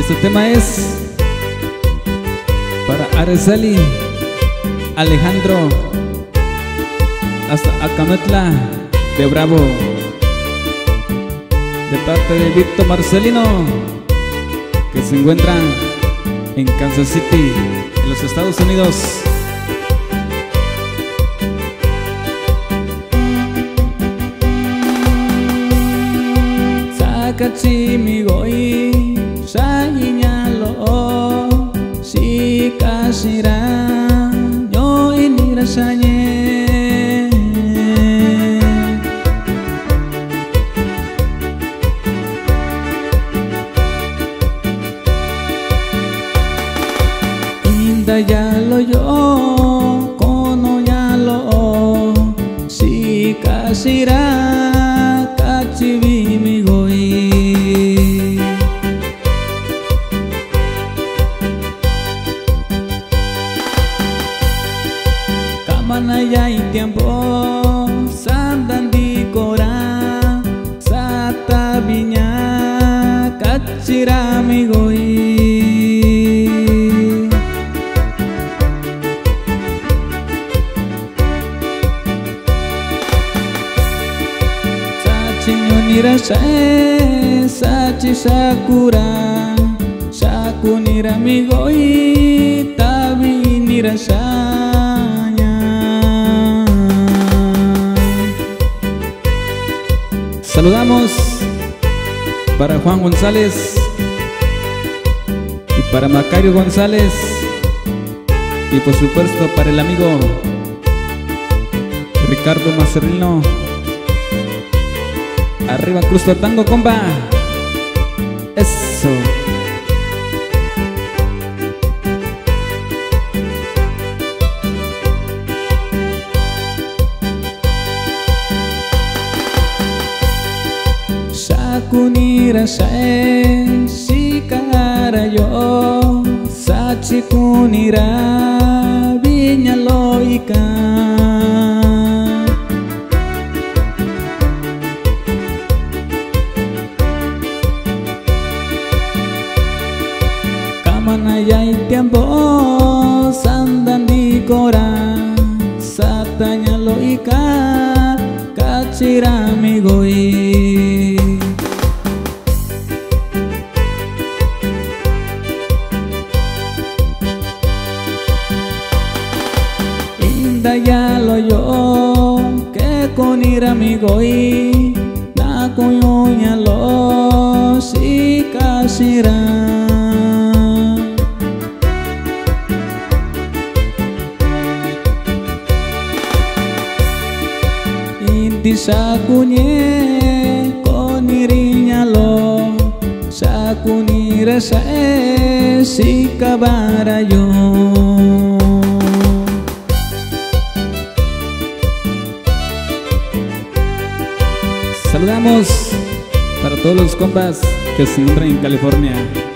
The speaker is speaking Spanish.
Este tema es para Araceli, Alejandro, hasta Acametla de Bravo, de parte de Víctor Marcelino, que se encuentra en Kansas City, en los Estados Unidos. Sakachimigoi sahinyalo si kasira yo ini rasanya indah yalo yo kono yalo si kasira kachibimigoi Manaya y tiempo sandan di cora sata viña kachira migoi sachi nyonira sae sachi sakura saku nira migoi tabi nira sae. Saludamos para Juan González y para Macario González y por supuesto para el amigo Ricardo Marcelino. Arriba Cruz Tango, compa. Eso. Sakunira sae sikara yo sachi kunira viña loika kamanaya y tiempo sandan di cora satanya loika kachira migoi. Dayalo yo que con ir amigoi na coñoña lo si casira inti sakuñe con iriña lo sakunira sae si cabara yo. Saludamos para todos los compas que se encuentran en California.